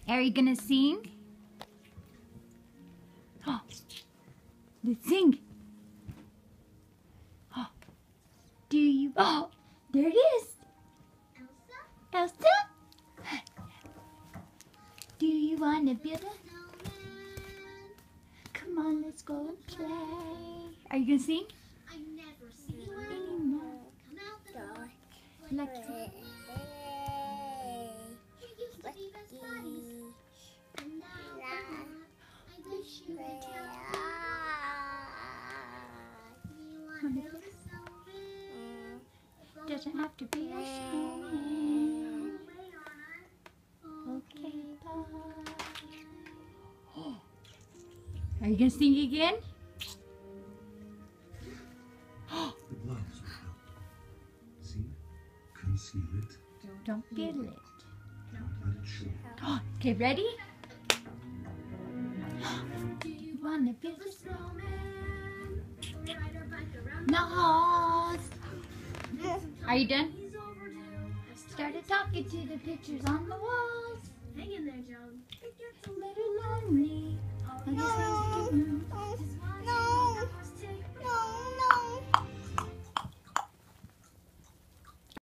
Are you gonna sing? Oh, let's sing. Oh, do you? Oh, there it is. Elsa? Elsa? Do you want to build a snowman? Come on, let's go and play. Are you gonna sing? I've never seen Anymore. Come out the door. Like We used to be best buddies. And now we're not. I wish you would tell me. You want to build a snowman? doesn't have to be a snowman. Okay, bye. Are you gonna sing again? The gloves will help. See? Conceal it. Don't feel it. Don't let it show. Okay, ready? Do you wanna build a snowman? Ride our bike around No. Are you done? He's overdue. Started talking to the pictures on the walls. Hang in there, Joan. It gets a little lonely. I guess